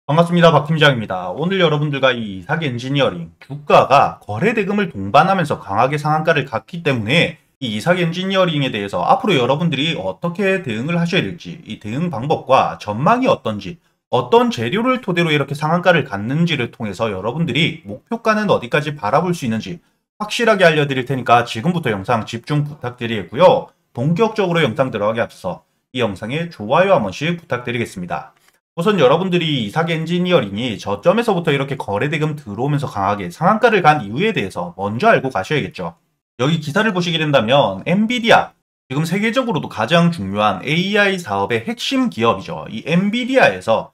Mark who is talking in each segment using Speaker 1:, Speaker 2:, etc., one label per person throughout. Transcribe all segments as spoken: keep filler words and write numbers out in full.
Speaker 1: 반갑습니다. 박 팀장입니다. 오늘 여러분들과 이 이삭 엔지니어링, 주가가 거래 대금을 동반하면서 강하게 상한가를 갔기 때문에 이 이삭 엔지니어링에 대해서 앞으로 여러분들이 어떻게 대응을 하셔야 될지, 이 대응 방법과 전망이 어떤지, 어떤 재료를 토대로 이렇게 상한가를 갔는지를 통해서 여러분들이 목표가는 어디까지 바라볼 수 있는지 확실하게 알려드릴 테니까 지금부터 영상 집중 부탁드리겠고요. 본격적으로 영상 들어가기 앞서 이 영상에 좋아요 한 번씩 부탁드리겠습니다. 우선 여러분들이 이삭 엔지니어링이 저점에서부터 이렇게 거래대금 들어오면서 강하게 상한가를 간 이유에 대해서 먼저 알고 가셔야겠죠. 여기 기사를 보시게 된다면 엔비디아, 지금 세계적으로도 가장 중요한 에이아이 사업의 핵심 기업이죠. 이 엔비디아에서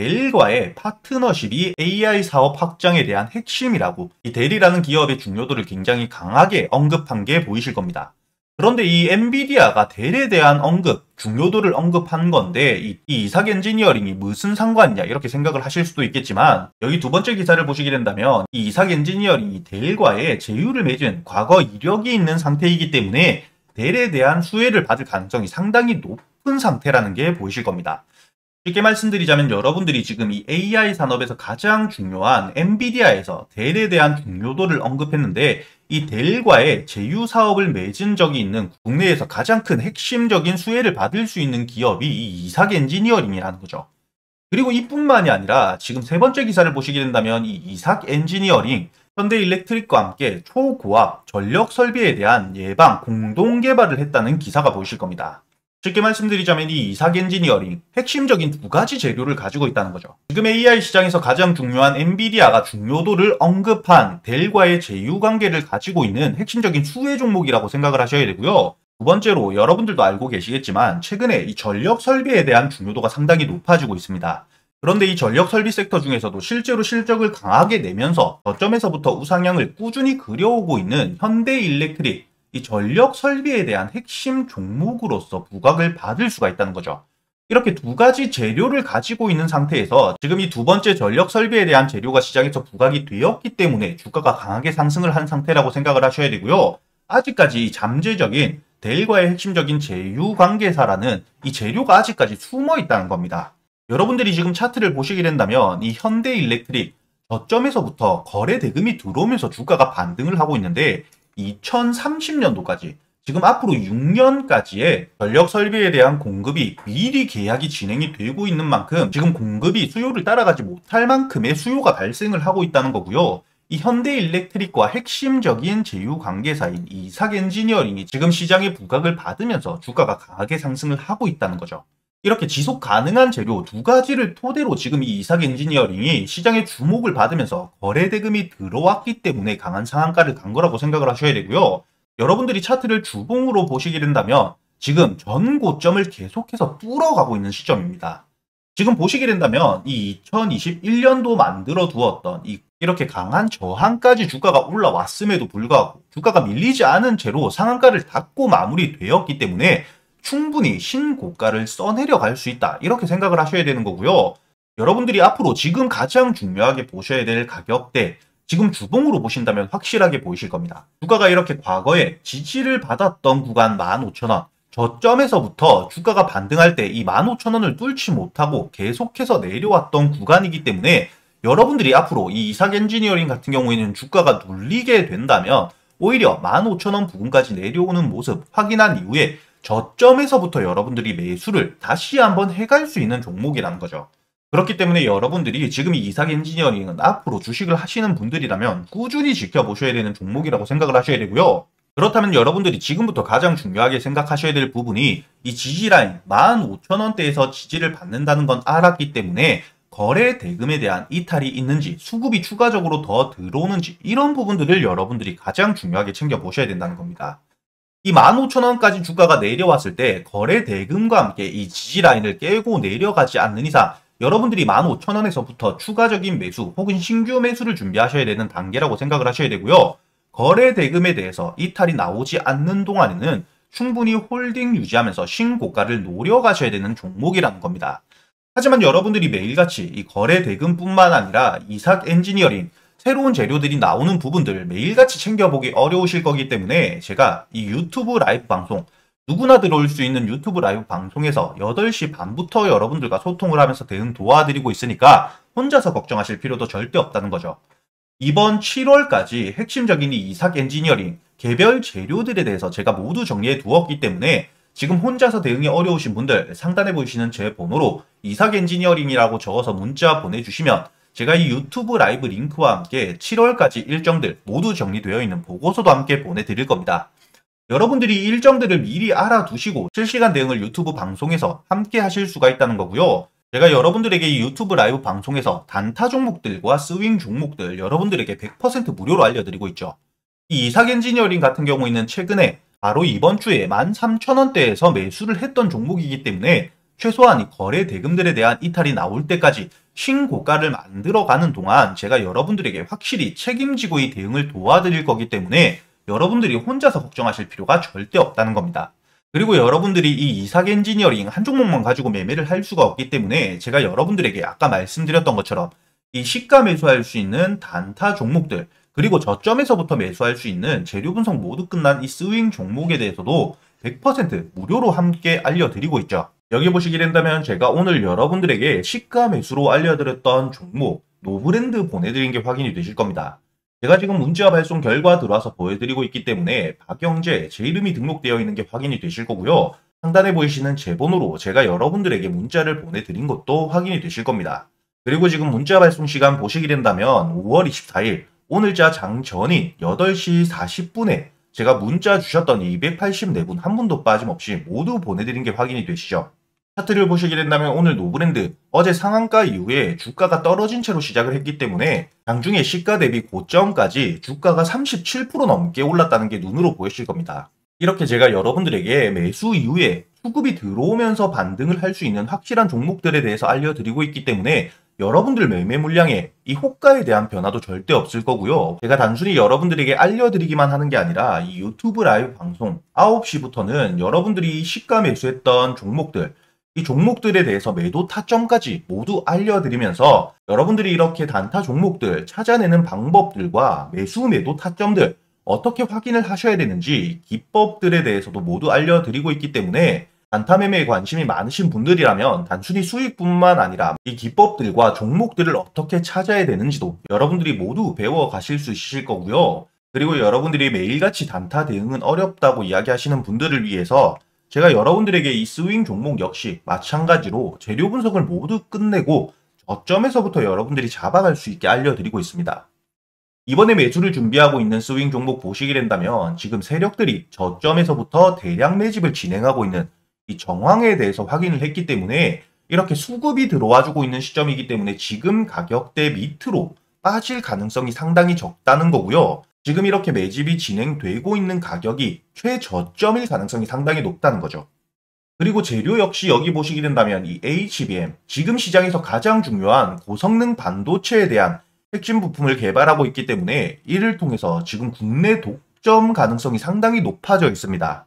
Speaker 1: 델과의 파트너십이 에이아이 사업 확장에 대한 핵심이라고 이 델이라는 기업의 중요도를 굉장히 강하게 언급한 게 보이실 겁니다. 그런데 이 엔비디아가 델에 대한 언급, 중요도를 언급한 건데 이, 이 이삭 엔지니어링이 무슨 상관이냐 이렇게 생각을 하실 수도 있겠지만 여기 두 번째 기사를 보시게 된다면 이 이삭 엔지니어링이 델과의 제휴를 맺은 과거 이력이 있는 상태이기 때문에 델에 대한 수혜를 받을 가능성이 상당히 높은 상태라는 게 보이실 겁니다. 쉽게 말씀드리자면 여러분들이 지금 이 에이아이 산업에서 가장 중요한 엔비디아에서 델에 대한 중요도를 언급했는데 이 델과의 제휴 사업을 맺은 적이 있는 국내에서 가장 큰 핵심적인 수혜를 받을 수 있는 기업이 이 이삭 엔지니어링이라는 거죠. 그리고 이뿐만이 아니라 지금 세 번째 기사를 보시게 된다면 이 이삭 엔지니어링, 현대일렉트릭과 함께 초고압 전력 설비에 대한 예방 공동 개발을 했다는 기사가 보이실 겁니다. 쉽게 말씀드리자면 이 이삭 엔지니어링 핵심적인 두 가지 재료를 가지고 있다는 거죠. 지금 에이아이 시장에서 가장 중요한 엔비디아가 중요도를 언급한 델과의 제휴 관계를 가지고 있는 핵심적인 수혜 종목이라고 생각을 하셔야 되고요. 두 번째로 여러분들도 알고 계시겠지만 최근에 이 전력 설비에 대한 중요도가 상당히 높아지고 있습니다. 그런데 이 전력 설비 섹터 중에서도 실제로 실적을 강하게 내면서 저점에서부터 우상향을 꾸준히 그려오고 있는 현대일렉트릭, 이 전력 설비에 대한 핵심 종목으로서 부각을 받을 수가 있다는 거죠. 이렇게 두 가지 재료를 가지고 있는 상태에서 지금 이 두 번째 전력 설비에 대한 재료가 시장에서 부각이 되었기 때문에 주가가 강하게 상승을 한 상태라고 생각을 하셔야 되고요. 아직까지 이 잠재적인 델과의 핵심적인 제휴 관계사라는 이 재료가 아직까지 숨어 있다는 겁니다. 여러분들이 지금 차트를 보시게 된다면 이 현대일렉트릭 저점에서부터 거래 대금이 들어오면서 주가가 반등을 하고 있는데 이천삼십 년도까지 지금 앞으로 육 년까지의 전력 설비에 대한 공급이 미리 계약이 진행이 되고 있는 만큼 지금 공급이 수요를 따라가지 못할 만큼의 수요가 발생을 하고 있다는 거고요. 이 현대일렉트릭과 핵심적인 제휴 관계사인 이삭 엔지니어링이 지금 시장의 부각을 받으면서 주가가 강하게 상승을 하고 있다는 거죠. 이렇게 지속 가능한 재료 두 가지를 토대로 지금 이 이삭 엔지니어링이 시장의 주목을 받으면서 거래 대금이 들어왔기 때문에 강한 상한가를 간 거라고 생각을 하셔야 되고요. 여러분들이 차트를 주봉으로 보시게 된다면 지금 전 고점을 계속해서 뚫어가고 있는 시점입니다. 지금 보시게 된다면 이 이천이십일 년도 만들어 두었던 이 이렇게 강한 저항까지 주가가 올라왔음에도 불구하고 주가가 밀리지 않은 채로 상한가를 닫고 마무리되었기 때문에 충분히 신고가를 써내려 갈 수 있다. 이렇게 생각을 하셔야 되는 거고요. 여러분들이 앞으로 지금 가장 중요하게 보셔야 될 가격대, 지금 주봉으로 보신다면 확실하게 보이실 겁니다. 주가가 이렇게 과거에 지지를 받았던 구간 만 오천 원, 저점에서부터 주가가 반등할 때 이 만 오천 원을 뚫지 못하고 계속해서 내려왔던 구간이기 때문에 여러분들이 앞으로 이 이삭 엔지니어링 같은 경우에는 주가가 눌리게 된다면 오히려 만 오천 원 부근까지 내려오는 모습 확인한 이후에 저점에서부터 여러분들이 매수를 다시 한번 해갈 수 있는 종목이라는 거죠. 그렇기 때문에 여러분들이 지금 이 이삭 엔지니어링은 앞으로 주식을 하시는 분들이라면 꾸준히 지켜보셔야 되는 종목이라고 생각을 하셔야 되고요. 그렇다면 여러분들이 지금부터 가장 중요하게 생각하셔야 될 부분이 이 지지라인 만 오천 원대에서 지지를 받는다는 건 알았기 때문에 거래 대금에 대한 이탈이 있는지, 수급이 추가적으로 더 들어오는지 이런 부분들을 여러분들이 가장 중요하게 챙겨보셔야 된다는 겁니다. 이 만 오천 원까지 주가가 내려왔을 때 거래 대금과 함께 이 지지라인을 깨고 내려가지 않는 이상 여러분들이 만 오천 원에서부터 추가적인 매수 혹은 신규 매수를 준비하셔야 되는 단계라고 생각을 하셔야 되고요. 거래 대금에 대해서 이탈이 나오지 않는 동안에는 충분히 홀딩 유지하면서 신고가를 노려가셔야 되는 종목이라는 겁니다. 하지만 여러분들이 매일같이 이 거래 대금뿐만 아니라 이삭 엔지니어링, 새로운 재료들이 나오는 부분들 매일같이 챙겨보기 어려우실 거기 때문에 제가 이 유튜브 라이브 방송, 누구나 들어올 수 있는 유튜브 라이브 방송에서 여덟 시 반부터 여러분들과 소통을 하면서 대응 도와드리고 있으니까 혼자서 걱정하실 필요도 절대 없다는 거죠. 이번 칠월까지 핵심적인 이 이삭 엔지니어링 개별 재료들에 대해서 제가 모두 정리해 두었기 때문에 지금 혼자서 대응이 어려우신 분들 상단에 보이시는 제 번호로 이삭 엔지니어링이라고 적어서 문자 보내주시면 제가 이 유튜브 라이브 링크와 함께 칠월까지 일정들 모두 정리되어 있는 보고서도 함께 보내드릴 겁니다. 여러분들이 이 일정들을 미리 알아두시고 실시간 대응을 유튜브 방송에서 함께 하실 수가 있다는 거고요. 제가 여러분들에게 이 유튜브 라이브 방송에서 단타 종목들과 스윙 종목들 여러분들에게 백 퍼센트 무료로 알려드리고 있죠. 이 이삭 엔지니어링 같은 경우에는 최근에 바로 이번 주에 만 삼천 원대에서 매수를 했던 종목이기 때문에 최소한 이 거래 대금들에 대한 이탈이 나올 때까지 신고가를 만들어가는 동안 제가 여러분들에게 확실히 책임지고 이 대응을 도와드릴 거기 때문에 여러분들이 혼자서 걱정하실 필요가 절대 없다는 겁니다. 그리고 여러분들이 이 이삭 엔지니어링 한 종목만 가지고 매매를 할 수가 없기 때문에 제가 여러분들에게 아까 말씀드렸던 것처럼 이 시가 매수할 수 있는 단타 종목들 그리고 저점에서부터 매수할 수 있는 재료 분석 모두 끝난 이 스윙 종목에 대해서도 백 퍼센트 무료로 함께 알려드리고 있죠. 여기 보시게 된다면 제가 오늘 여러분들에게 시가 매수로 알려드렸던 종목 노브랜드 보내드린 게 확인이 되실 겁니다. 제가 지금 문자 발송 결과 들어와서 보여드리고 있기 때문에 박영재 제 이름이 등록되어 있는 게 확인이 되실 거고요. 상단에 보이시는 제 번호로 제가 여러분들에게 문자를 보내드린 것도 확인이 되실 겁니다. 그리고 지금 문자 발송 시간 보시게 된다면 오월 이십사일 오늘자 장전인 여덟 시 사십 분에 제가 문자 주셨던 이백팔십사 분 한 분도 빠짐없이 모두 보내드린 게 확인이 되시죠. 차트를 보시게 된다면 오늘 노브랜드 어제 상한가 이후에 주가가 떨어진 채로 시작을 했기 때문에 장중에 시가 대비 고점까지 주가가 삼십칠 퍼센트 넘게 올랐다는 게 눈으로 보이실 겁니다. 이렇게 제가 여러분들에게 매수 이후에 수급이 들어오면서 반등을 할 수 있는 확실한 종목들에 대해서 알려드리고 있기 때문에 여러분들 매매 물량에 이 호가에 대한 변화도 절대 없을 거고요. 제가 단순히 여러분들에게 알려드리기만 하는 게 아니라 이 유튜브 라이브 방송 아홉 시부터는 여러분들이 시가 매수했던 종목들 이 종목들에 대해서 매도 타점까지 모두 알려드리면서 여러분들이 이렇게 단타 종목들 찾아내는 방법들과 매수 매도 타점들 어떻게 확인을 하셔야 되는지 기법들에 대해서도 모두 알려드리고 있기 때문에 단타 매매에 관심이 많으신 분들이라면 단순히 수익뿐만 아니라 이 기법들과 종목들을 어떻게 찾아야 되는지도 여러분들이 모두 배워 가실 수 있으실 거고요. 그리고 여러분들이 매일같이 단타 대응은 어렵다고 이야기하시는 분들을 위해서 제가 여러분들에게 이 스윙 종목 역시 마찬가지로 재료 분석을 모두 끝내고 저점에서부터 여러분들이 잡아갈 수 있게 알려드리고 있습니다. 이번에 매수를 준비하고 있는 스윙 종목 보시게 된다면 지금 세력들이 저점에서부터 대량 매집을 진행하고 있는 이 정황에 대해서 확인을 했기 때문에 이렇게 수급이 들어와주고 있는 시점이기 때문에 지금 가격대 밑으로 빠질 가능성이 상당히 적다는 거고요. 지금 이렇게 매집이 진행되고 있는 가격이 최저점일 가능성이 상당히 높다는 거죠. 그리고 재료 역시 여기 보시게 된다면 이 에이치비엠, 지금 시장에서 가장 중요한 고성능 반도체에 대한 핵심 부품을 개발하고 있기 때문에 이를 통해서 지금 국내 독점 가능성이 상당히 높아져 있습니다.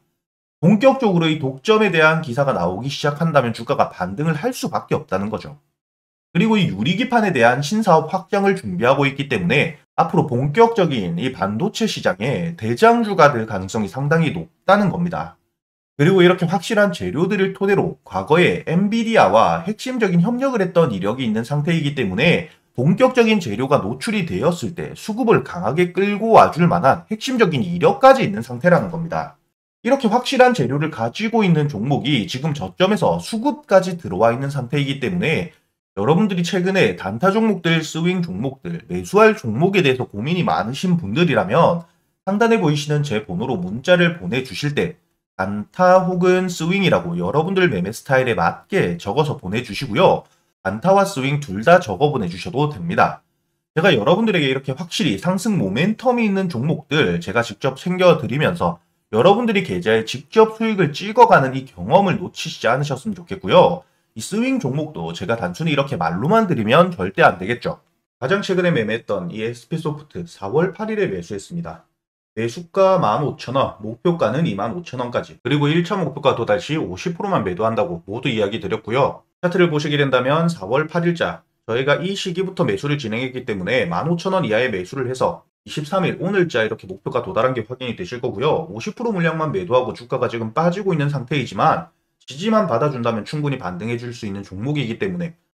Speaker 1: 본격적으로 이 독점에 대한 기사가 나오기 시작한다면 주가가 반등을 할 수밖에 없다는 거죠. 그리고 이 유리기판에 대한 신사업 확장을 준비하고 있기 때문에 앞으로 본격적인 이 반도체 시장에 대장주가 될 가능성이 상당히 높다는 겁니다. 그리고 이렇게 확실한 재료들을 토대로 과거에 엔비디아와 핵심적인 협력을 했던 이력이 있는 상태이기 때문에 본격적인 재료가 노출이 되었을 때 수급을 강하게 끌고 와줄 만한 핵심적인 이력까지 있는 상태라는 겁니다. 이렇게 확실한 재료를 가지고 있는 종목이 지금 저점에서 수급까지 들어와 있는 상태이기 때문에 여러분들이 최근에 단타 종목들, 스윙 종목들, 매수할 종목에 대해서 고민이 많으신 분들이라면 상단에 보이시는 제 번호로 문자를 보내주실 때 단타 혹은 스윙이라고 여러분들 매매 스타일에 맞게 적어서 보내주시고요. 단타와 스윙 둘 다 적어 보내주셔도 됩니다. 제가 여러분들에게 이렇게 확실히 상승 모멘텀이 있는 종목들 제가 직접 챙겨드리면서 여러분들이 계좌에 직접 수익을 찍어가는 이 경험을 놓치시지 않으셨으면 좋겠고요. 이 스윙 종목도 제가 단순히 이렇게 말로만 드리면 절대 안 되겠죠. 가장 최근에 매매했던 이 에스피소프트 사월 팔일에 매수했습니다. 매수가 만 오천 원, 목표가는 이만 오천 원까지, 그리고 일 차 목표가 도달 시 오십 퍼센트만 매도한다고 모두 이야기 드렸고요. 차트를 보시게 된다면 사월 팔일자 저희가 이 시기부터 매수를 진행했기 때문에 만 오천 원 이하의 매수를 해서 이십삼일 오늘자 이렇게 목표가 도달한 게 확인이 되실 거고요. 오십 퍼센트 물량만 매도하고 주가가 지금 빠지고 있는 상태이지만 지지만 받아준다면 충분히 반등해 줄 수 있는 종목이기 때문에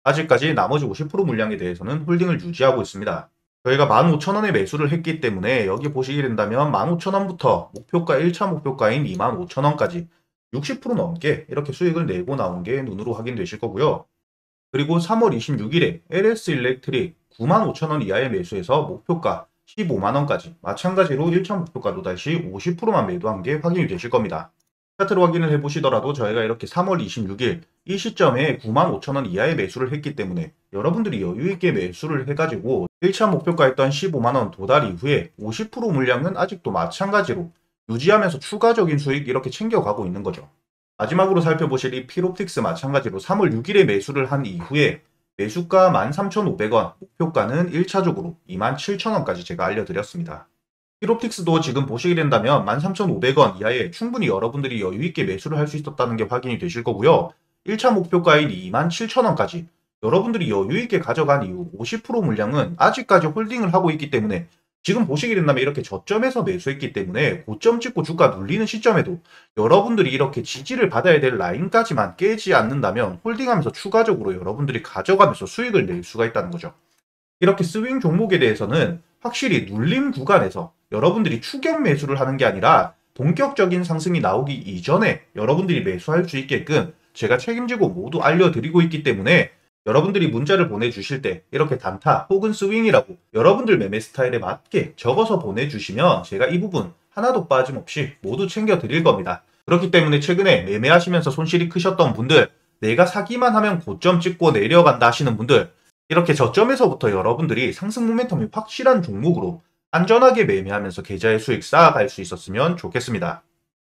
Speaker 1: 아직까지 나머지 오십 퍼센트 물량에 대해서는 홀딩을 유지하고 있습니다. 저희가 만 오천 원에 매수를 했기 때문에 여기 보시게 된다면 만 오천 원부터 목표가 일 차 목표가인 이만 오천 원까지 육십 퍼센트 넘게 이렇게 수익을 내고 나온 게 눈으로 확인되실 거고요. 그리고 삼월 이십육일에 엘에스 일렉트릭 구만 오천 원 이하의 매수해서 목표가 십오만 원까지 마찬가지로 일 차 목표가 또다시 오십 퍼센트만 매도한 게 확인이 되실 겁니다. 차트로 확인을 해보시더라도 저희가 이렇게 삼월 이십육일 이 시점에 구만 오천 원 이하의 매수를 했기 때문에 여러분들이 여유있게 매수를 해가지고 일 차 목표가였던 십오만 원 도달 이후에 오십 퍼센트 물량은 아직도 마찬가지로 유지하면서 추가적인 수익 이렇게 챙겨가고 있는 거죠. 마지막으로 살펴보실 이 필옵틱스 마찬가지로 삼월 육일에 매수를 한 이후에 매수가 만 삼천오백 원, 목표가는 일 차적으로 이만 칠천 원까지 제가 알려드렸습니다. 필옵틱스도 지금 보시게 된다면 만 삼천오백 원 이하에 충분히 여러분들이 여유있게 매수를 할 수 있었다는 게 확인이 되실 거고요. 일 차 목표가인 이만 칠천 원까지 여러분들이 여유있게 가져간 이후 오십 퍼센트 물량은 아직까지 홀딩을 하고 있기 때문에 지금 보시게 된다면 이렇게 저점에서 매수했기 때문에 고점 찍고 주가 눌리는 시점에도 여러분들이 이렇게 지지를 받아야 될 라인까지만 깨지 않는다면 홀딩하면서 추가적으로 여러분들이 가져가면서 수익을 낼 수가 있다는 거죠. 이렇게 스윙 종목에 대해서는 확실히 눌림 구간에서 여러분들이 추격 매수를 하는 게 아니라 본격적인 상승이 나오기 이전에 여러분들이 매수할 수 있게끔 제가 책임지고 모두 알려드리고 있기 때문에 여러분들이 문자를 보내주실 때 이렇게 단타 혹은 스윙이라고 여러분들 매매 스타일에 맞게 적어서 보내주시면 제가 이 부분 하나도 빠짐없이 모두 챙겨드릴 겁니다. 그렇기 때문에 최근에 매매하시면서 손실이 크셨던 분들, 내가 사기만 하면 고점 찍고 내려간다 하시는 분들, 이렇게 저점에서부터 여러분들이 상승 모멘텀이 확실한 종목으로 안전하게 매매하면서 계좌의 수익 쌓아갈 수 있었으면 좋겠습니다.